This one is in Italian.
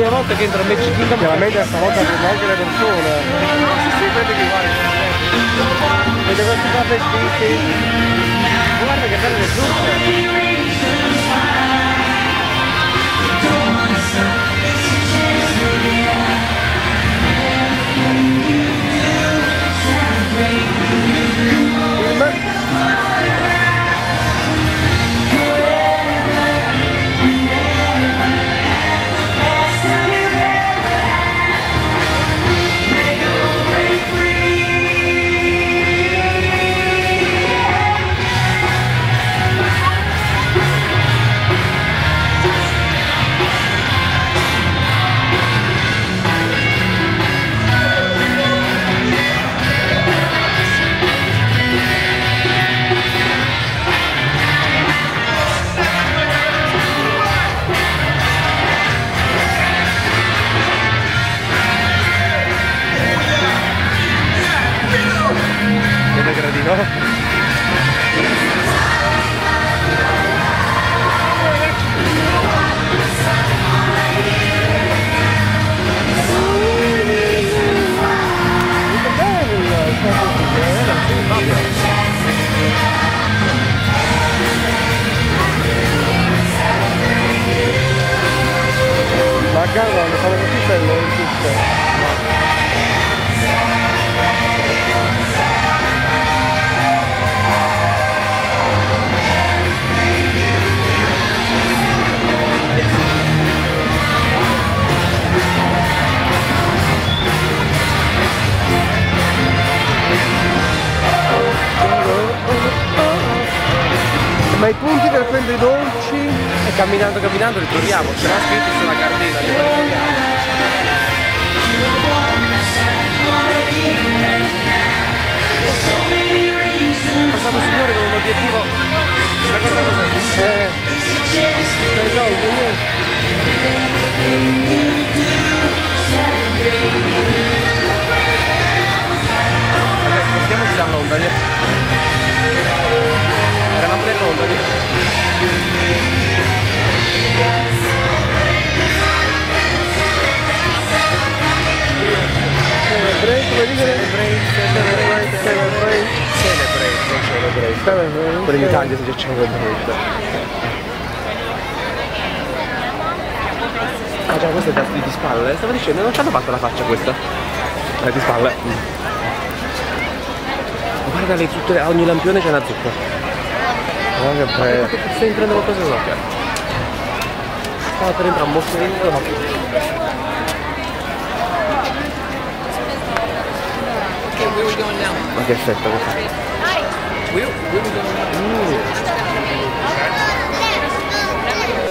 prima volta che entro a Magic Kingdom. Chiaramente stavolta vedo anche le persone. Sì, vedi che guarda. Vede questi qua vestiti. Guarda che belle le zucche. Ma a casa quando fanno così bello il tutto. Ma i punti per prendere i dolci? E camminando li troviamo, c'era scritto sulla cartina, li troviamo. Passato signore con un obiettivo. Una cosa così. Mettiamoci da Londra. Eravamo nel Londra. Per in Italia si dice celebrate. Ah già, questa è di spalle, stavo dicendo, non ci hanno fatto la faccia questa. Di spalle. Guarda le tutte, a ogni lampione c'è una zuppa. Guarda che bello. Stai entrando qualcosa in bocca. Stava per entrare un mostrino. Ma che effetto che fa?